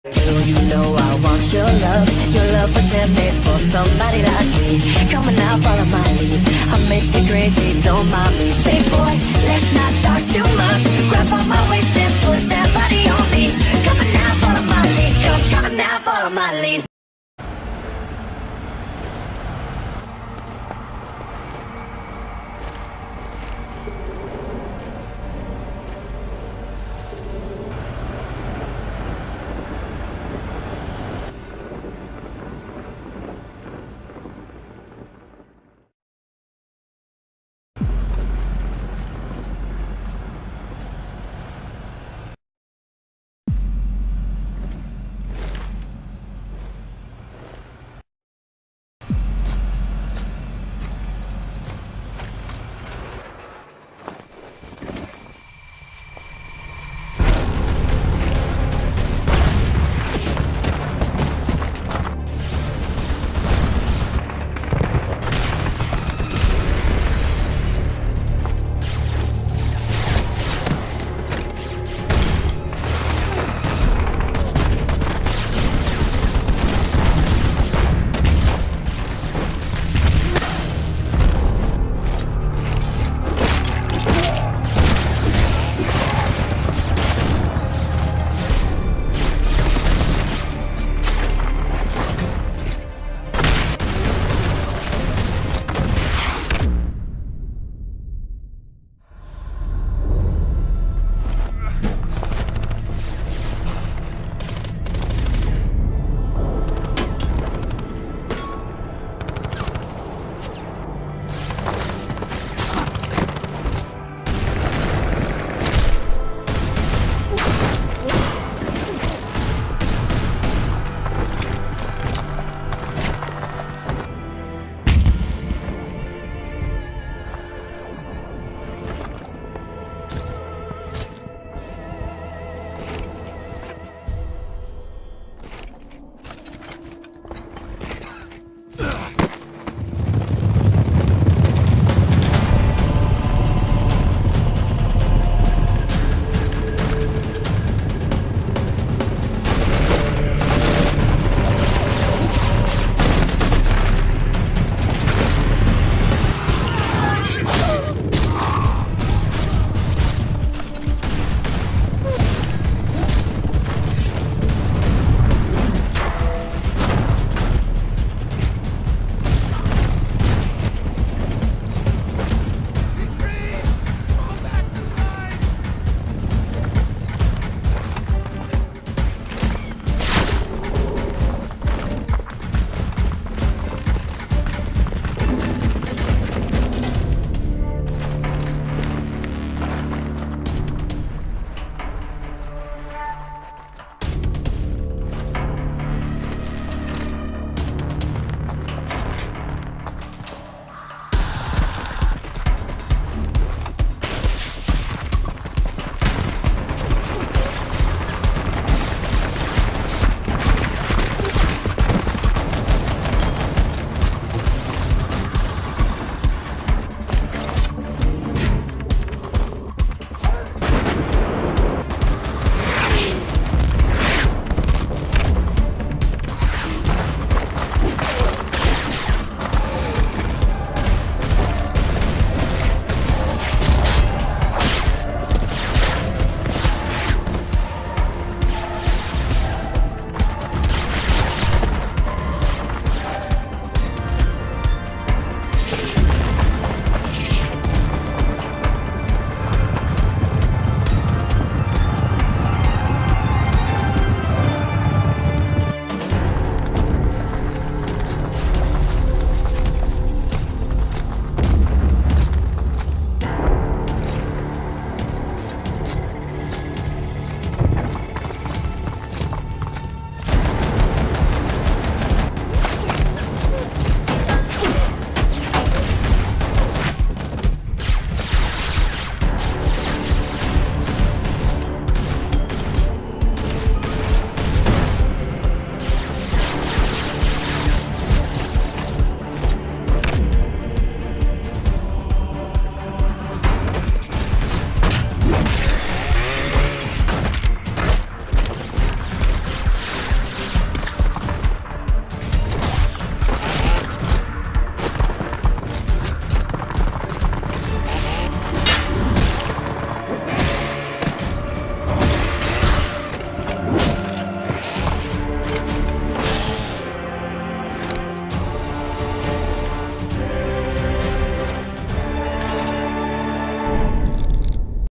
You know I want your love. Your love was handmade for somebody like me. Come on now, follow my lead. I'll make you crazy, don't mind me. Say boy, let's not talk too much. Grab on my waist and put that body on me. Come on now, follow my lead. Come on now, follow my lead.